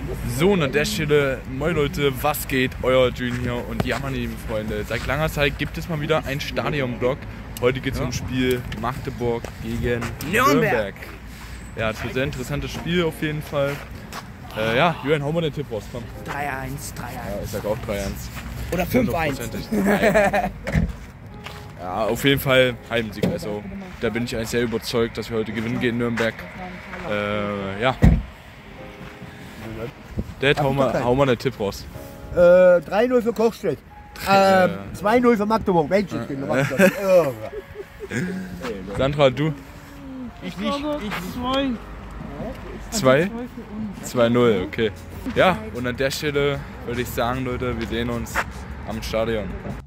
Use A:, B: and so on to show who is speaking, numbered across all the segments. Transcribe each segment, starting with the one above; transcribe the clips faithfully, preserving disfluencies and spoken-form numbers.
A: So, und an der Stelle, moin Leute, was geht? Euer Jun hier und ja, meine lieben Freunde, seit langer Zeit gibt es mal wieder einen Stadion-Vlog. Heute geht es ja. um Spiel Magdeburg gegen Nürnberg. Nürnberg. Ja, das wird ein sehr interessantes Spiel auf jeden Fall. Äh, ja, Julian, hau mal den Tipp raus, komm.
B: drei eins, drei eins.
A: Ja, ich sag auch drei eins.
B: Oder fünf eins.
A: Ja, auf jeden Fall Heimsieg. Also, da bin ich eigentlich sehr überzeugt, dass wir heute gewinnen gegen Nürnberg. Äh, ja. Dad, hau mal, hau mal einen Tipp raus.
C: Äh, drei null für Kochstedt. Äh, zwei null für Magdeburg. Mensch, ich bin Magdeburg.
A: Sandra, du?
B: Ich nicht. Ich
A: zwei? zwei null, okay. Ja, und an der Stelle würde ich sagen, Leute, wir sehen uns am Stadion.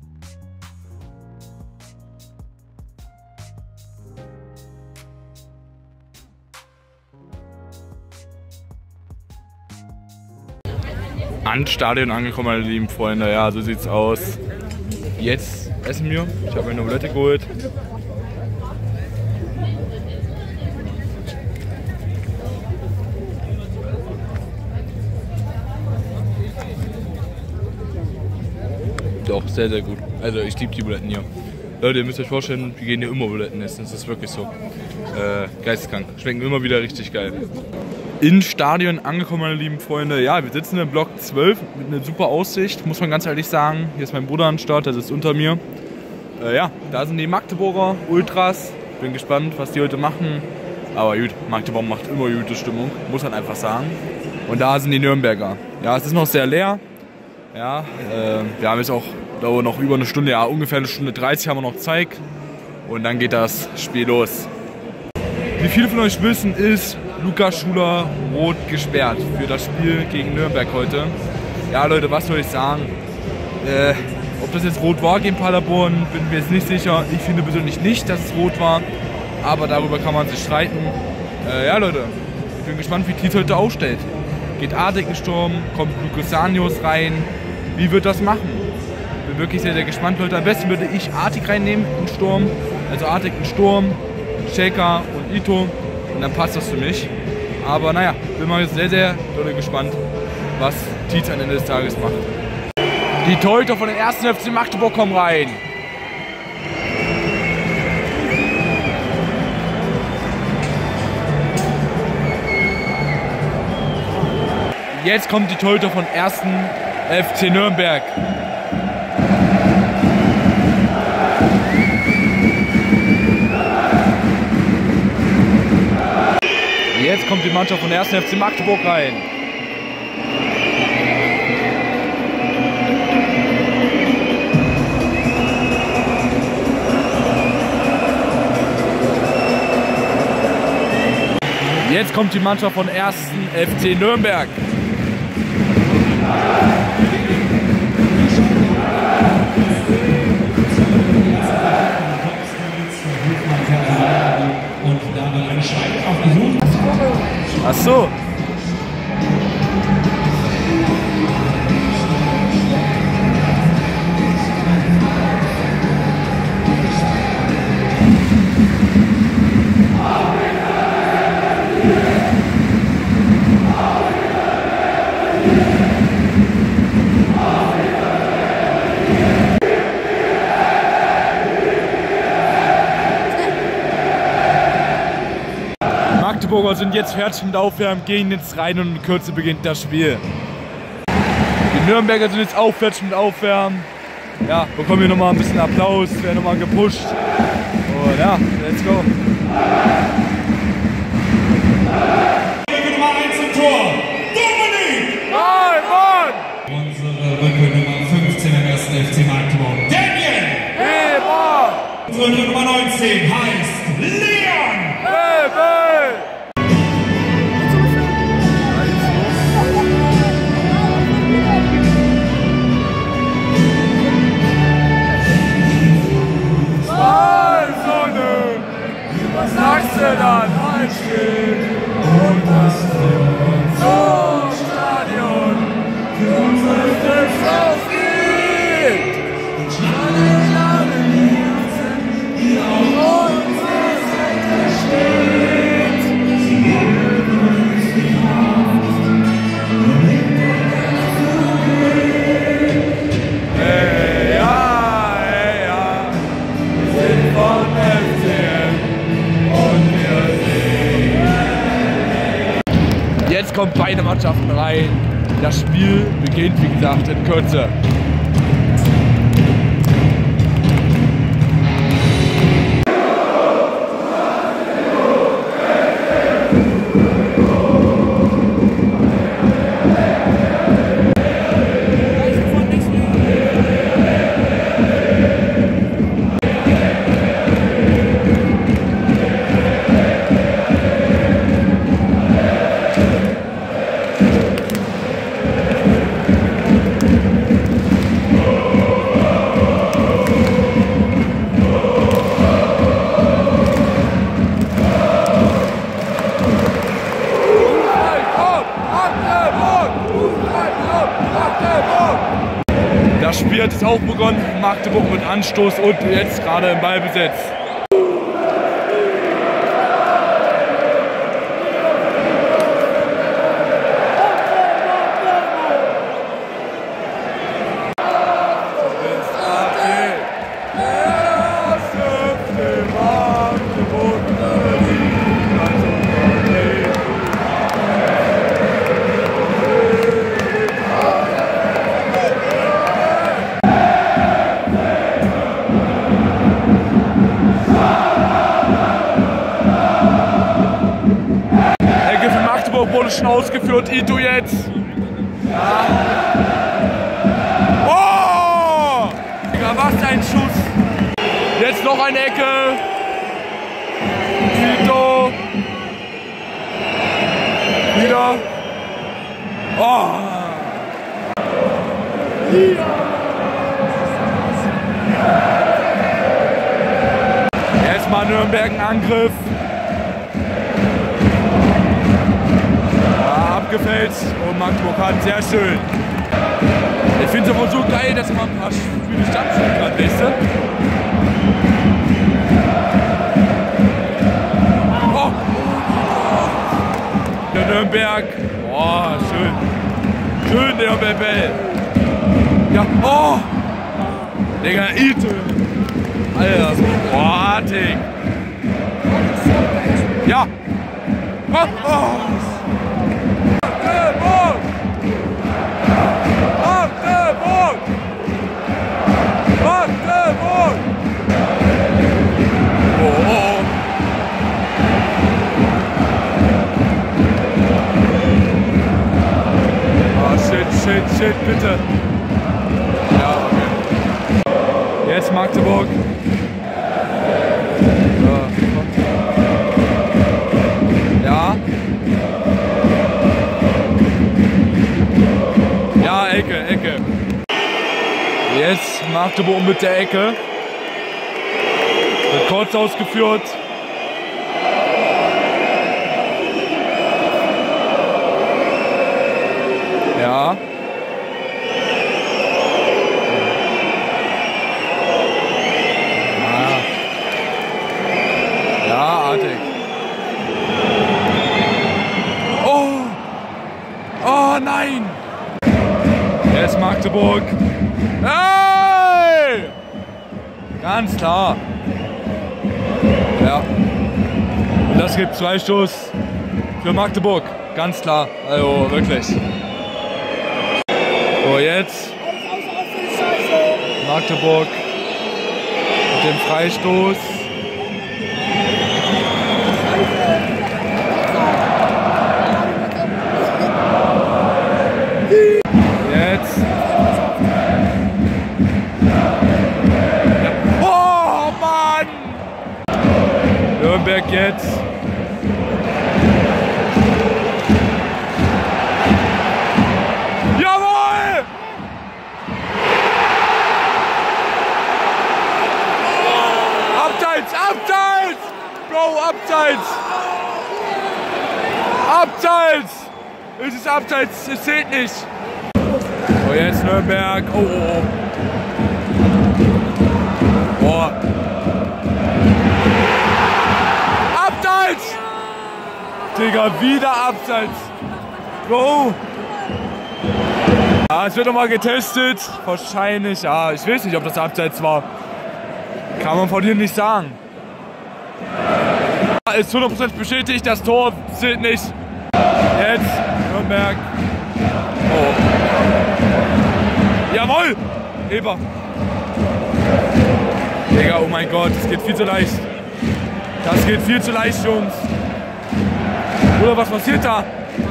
A: An Stadion angekommen, meine lieben Freunde. Ja, so sieht's aus. Jetzt essen wir. Ich habe mir eine Omelette geholt. Doch, sehr, sehr gut. Also ich liebe die Buletten hier. Leute, ihr müsst euch vorstellen, wir gehen hier immer Buletten essen. Das ist wirklich so. Äh, geisteskrank. Schmecken immer wieder richtig geil. In Stadion angekommen, meine lieben Freunde. Ja, wir sitzen im Block zwölf mit einer super Aussicht, muss man ganz ehrlich sagen. Hier ist mein Bruder am Start, der sitzt unter mir. Äh, ja, da sind die Magdeburger Ultras. Bin gespannt, was die heute machen. Aber gut, Magdeburg macht immer gute Stimmung, muss man einfach sagen. Und da sind die Nürnberger. Ja, es ist noch sehr leer. Ja, äh, wir haben jetzt auch glaube, noch über eine Stunde, ja ungefähr eine Stunde dreißig haben wir noch Zeit. Und dann geht das Spiel los. Wie viele von euch wissen, ist Lukas Schuler rot gesperrt für das Spiel gegen Nürnberg heute. Ja Leute, was soll ich sagen? Äh, ob das jetzt rot war gegen Paderborn, bin mir jetzt nicht sicher. Ich finde persönlich nicht, dass es rot war. Aber darüber kann man sich streiten. Äh, ja Leute, ich bin gespannt, wie Tietz heute aufstellt. Geht Artig in Sturm, kommt Lukosanius rein. Wie wird das machen? Bin wirklich sehr, sehr gespannt, Leute. Am besten würde ich Artig reinnehmen in Sturm. Also Artig in Sturm, Shaker und Ito. Und dann passt das für mich. Aber naja, bin mal sehr, sehr doll gespannt, was Tietz am Ende des Tages macht. Die Torhüter von den ersten F C Magdeburg kommen rein. Jetzt kommt die Torhüter von ersten F C Nürnberg. Jetzt kommt die Mannschaft von ersten F C Magdeburg rein. Jetzt kommt die Mannschaft von ersten F C Nürnberg. Ach so. Die Magdeburger sind jetzt fertig mit Aufwärmen, gehen jetzt rein und in Kürze beginnt das Spiel. Die Nürnberger sind jetzt auch fertig mit Aufwärmen. Ja, bekommen hier nochmal ein bisschen Applaus, werden nochmal gepusht. Und ja, let's go.
D: Rücke Nummer eins im Tor, Dominik!
A: Nein, Mann!
D: Unsere Rücke Nummer fünfzehn im ersten F C Magdeburg, Daniel!
A: Hey, Mann!
D: Unsere Rücke Nummer neunzehn heißt Leon!
A: Hey, hey!
E: Was sagst du dann? Einstehen und das zum Stadion für unsere Fans aufgeht. Alle lange Herzen, die auf uns
A: beide Mannschaften rein. Das Spiel beginnt, wie gesagt, in Kürze. Das Spiel hat jetzt auch begonnen, Magdeburg mit Anstoß und jetzt gerade im Ballbesitz. Wurde schon ausgeführt, Ito jetzt. Ja. Oh! Digga, was ein Schuss. Jetzt noch eine Ecke. Ito. Wieder. Oh! Jetzt mal Nürnberg ein Angriff. Abgefällt und Magdeburg hat sehr schön. Ich finde es aber so geil, dass man ein paar Spiele stattfinden kann, weißt du? Oh. Der Nürnberg. Oh, schön. Schön, der Bebel. Ja, oh. Digga, Ito. Alter, so artig. Ja. Oh, oh. Shit, shit, bitte. Ja, okay. Jetzt Magdeburg. Ja. Ja, Ecke, Ecke. Jetzt Magdeburg mit der Ecke. Wird kurz ausgeführt. Ja. Nein! Jetzt Magdeburg. Hey! Ganz klar. Ja. Und das gibt zwei Stoß für Magdeburg. Ganz klar. Also wirklich. So, jetzt Magdeburg mit dem Freistoß. Jetzt. Oh Mann! Nürnberg jetzt. Jawohl! Abseits, abseits! Bro, abseits! Abseits! Es ist abseits, es zählt nicht. So, jetzt Nürnberg. Oh, oh, oh. Oh. Abseits! Digga, wieder abseits. Bro. Ja, es wird nochmal getestet. Wahrscheinlich, ja. Ich weiß nicht, ob das abseits war. Kann man von hier nicht sagen. Ist hundert Prozent bestätigt, das Tor zählt nicht. Jetzt Nürnberg. Oh. Jawohl! Eber. Digga, oh mein Gott, das geht viel zu leicht. Das geht viel zu leicht, Jungs. Oder was passiert da?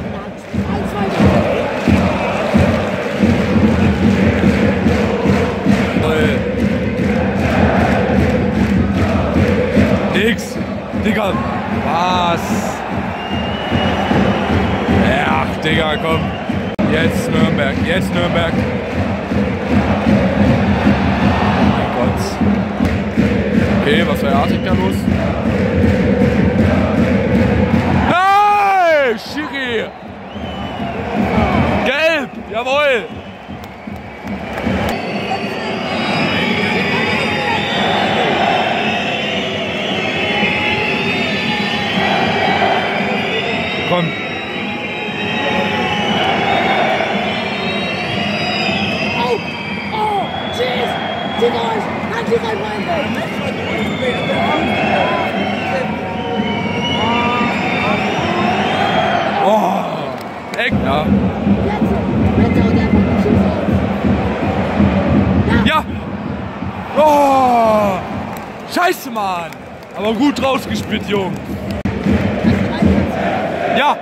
A: Nix. Digga. Was? Ach, Digga, komm. Jetzt Nürnberg. Jetzt Nürnberg. Oh mein Gott. Okay, was war Artig da los? Hey, Schiri! Gelb! Jawohl! Komm.
F: Oh! Oh! Cheers! Zieht euch! Halt die rein,
A: Oh! Eck! Ja. Ja! Oh! Scheiße, Mann! Aber gut rausgespielt, Jungs! Ja!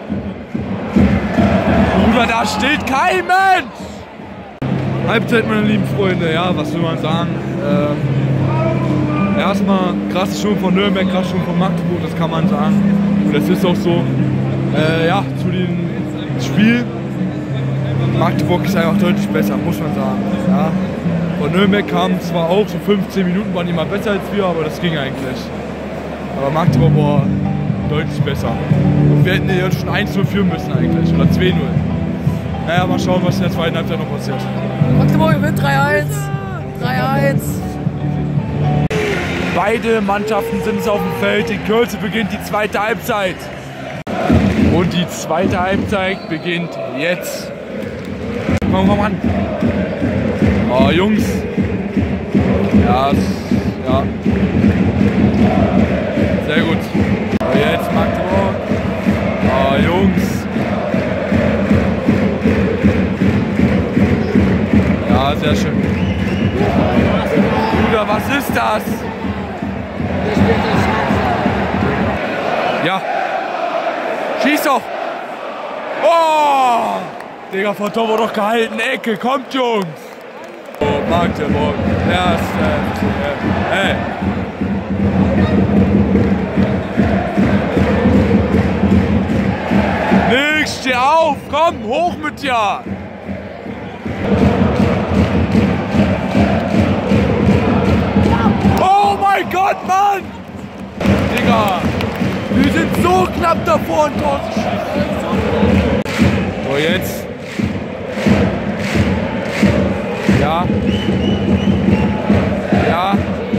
A: Bruder, da steht kein Mensch! Halbzeit, meine lieben Freunde, ja, was will man sagen? Ähm, erstmal krasse Schwung von Nürnberg, krasse Schwung von Magdeburg, das kann man sagen. Und das ist auch so. Äh, ja, zu dem Spiel. Magdeburg ist einfach deutlich besser, muss man sagen. Ja. Von Nürnberg kamen zwar auch so fünfzehn Minuten, waren die mal besser als wir, aber das ging eigentlich. Aber Magdeburg war deutlich besser. Und wir hätten hier schon eins null führen müssen eigentlich, oder zwei null. Naja, mal schauen, was in der zweiten Halbzeit noch passiert.
B: Magdeburg gewinnt drei eins. drei eins.
A: Beide Mannschaften sind auf dem Feld. In Kürze beginnt die zweite Halbzeit. Und die zweite Halbzeit beginnt jetzt. Komm, komm an. Oh, Jungs. Ja, ja. Sehr gut. Oh, jetzt Magdeburg. Oh, Jungs. Ja, sehr schön. Bruder, was ist das? Ja. Schieß doch! Oh! Digga, von Tor wurde doch gehalten. Ecke, kommt, Jungs! Oh, Magdeburg. Erste. Hey. Nix, steh auf! Komm, hoch mit dir! Oh mein Gott, Mann! Digga! Wir sind so knapp davor, ein Tor zu schießen. So, jetzt. Ja. Ja.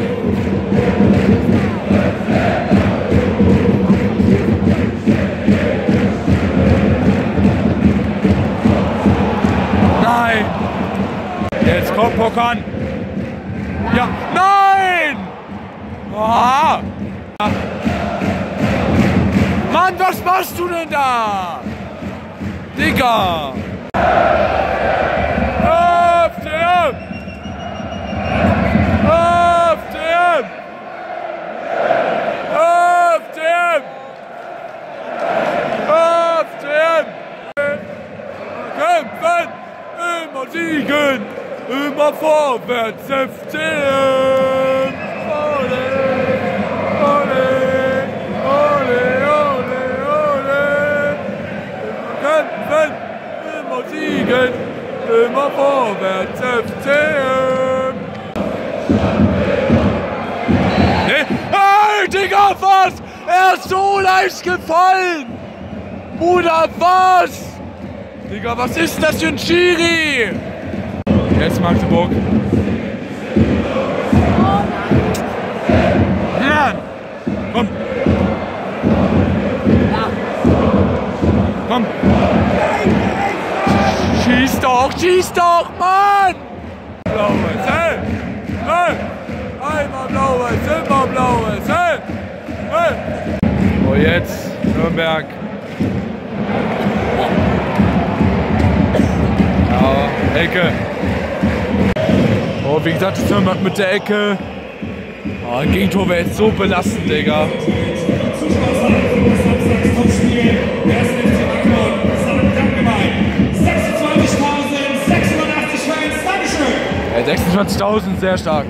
A: Nein. Jetzt kommt Pokan. Ja. Nein! Ah. Ja. Mann, was machst du denn da? Digga! F C M! F C M! F C M! F C M! Kämpfen! Immer siegen! Immer vorwärts! F C M! Ole! Ole! Immer siegen, immer vorwärts, F C M! Nee. Hey, Digga, was? Er ist so leicht gefallen! Bruder, was? Digga, was ist das für ein Schiri? Jetzt Magdeburg. Mann! Komm! Komm! Schieß doch, schieß doch, Mann! Blaues, hey! Hey! Einmal blaues, immer blaues, hey! Hey! So, jetzt Nürnberg. Ecke. Oh, wie gesagt, das Nürnberg mit der Ecke. Oh, ein Gegentor wäre jetzt so belastend, Digga. Ja, sechsundzwanzigtausend, sehr stark.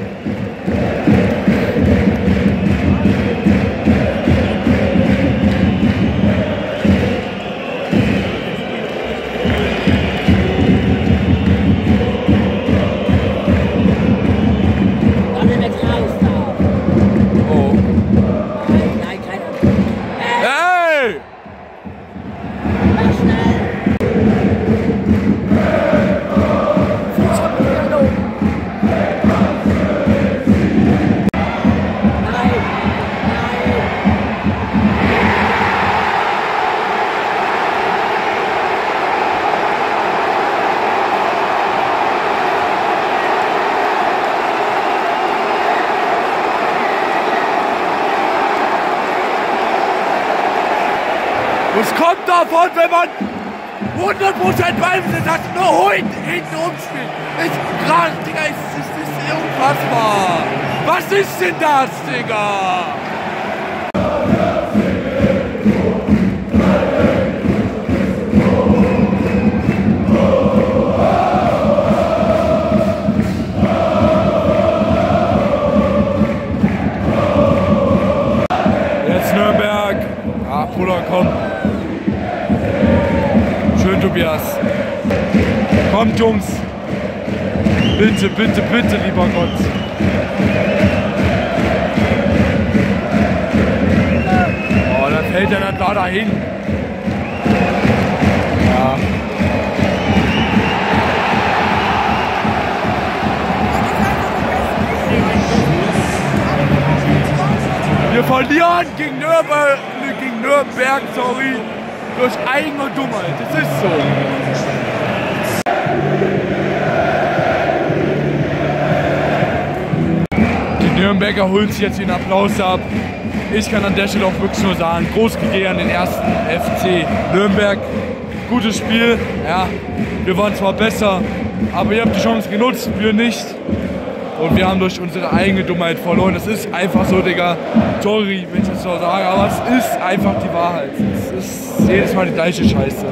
E: Es kommt davon, wenn man hundert Prozent Ballbesitz hat, nur hinten, hinten rumspielt. Ist krass, Digga, ist, ist, ist unfassbar. Was ist denn das, Digga?
A: Jetzt Nürnberg. Ah, Bruder, komm. Schön, Tobias. Kommt, Jungs. Bitte, bitte, bitte, lieber Gott. Oh, dann fällt er dann da dahin. Ja. Wir verlieren gegen Nürnberg, gegen Nürnberg, sorry, durch eigene Dummheit. Das ist so. Die Nürnberger holen sich jetzt den Applaus ab. Ich kann an der Stelle auch wirklich nur sagen, groß gegeben an den ersten F C Nürnberg. Gutes Spiel, ja, wir waren zwar besser, aber ihr habt die Chance genutzt, wir nicht. Und wir haben durch unsere eigene Dummheit verloren. Das ist einfach so, Digga. Sorry, wenn ich das so sage, aber es ist einfach die Wahrheit. Es ist jedes Mal die gleiche Scheiße.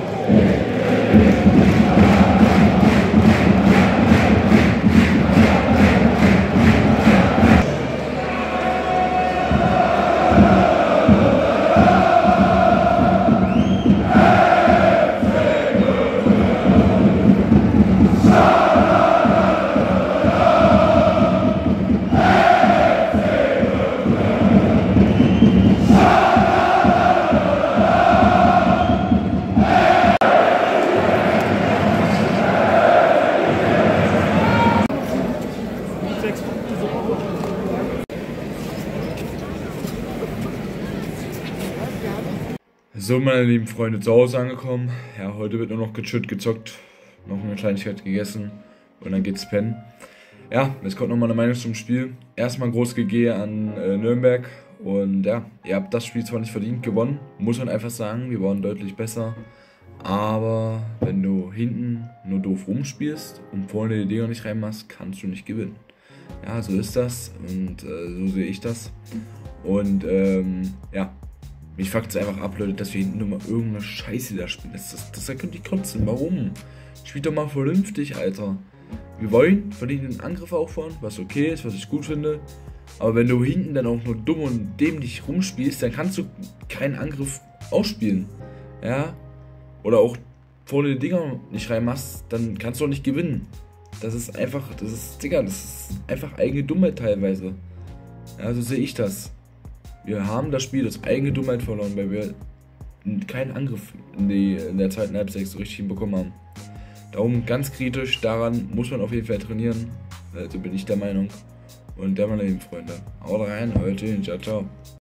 A: So, meine lieben Freunde, zu Hause angekommen. Ja, heute wird nur noch gechillt, gezockt, noch eine Kleinigkeit gegessen und dann geht's pennen. Ja, jetzt kommt nochmal eine Meinung zum Spiel. Erstmal groß G G an äh, Nürnberg und ja, ihr habt das Spiel zwar nicht verdient gewonnen, muss man einfach sagen, wir waren deutlich besser. Aber wenn du hinten nur doof rumspielst und vorne die Dinger nicht reinmachst, kannst du nicht gewinnen. Ja, so ist das und äh, so sehe ich das. Und ähm, ja, mich fuckt es einfach ab, Leute, dass wir hinten nur mal irgendeine Scheiße da spielen. Das, das, das, das könnte ich kotzen. Warum? Spielt doch mal vernünftig, Alter. Wir wollen von hinten den Angriff auffahren, was okay ist, was ich gut finde. Aber wenn du hinten dann auch nur dumm und dämlich rumspielst, dann kannst du keinen Angriff ausspielen. Ja? Oder auch vorne die Dinger nicht reinmachst, dann kannst du auch nicht gewinnen. Das ist einfach, das ist, Digga, das ist einfach eigene Dummheit teilweise. Ja, so sehe ich das. Wir haben das Spiel aus eigener Dummheit verloren, weil wir keinen Angriff in, die, in der zweiten Halbzeit so richtig hinbekommen haben. Darum ganz kritisch, daran muss man auf jeden Fall trainieren. Also bin ich der Meinung. Und der meine lieben Freunde. Haut rein, heute, ciao, ciao.